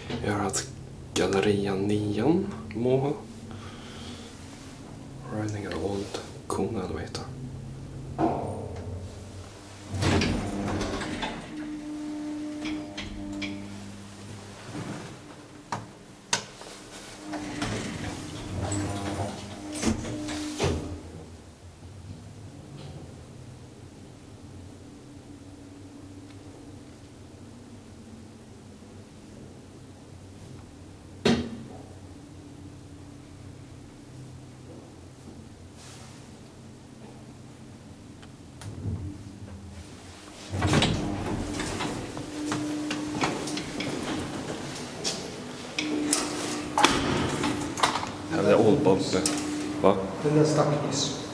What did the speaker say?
Vi har att Galleria 9 må Riding an old coal elevator. Här är det Old Bob. Va? Den där stack nyss.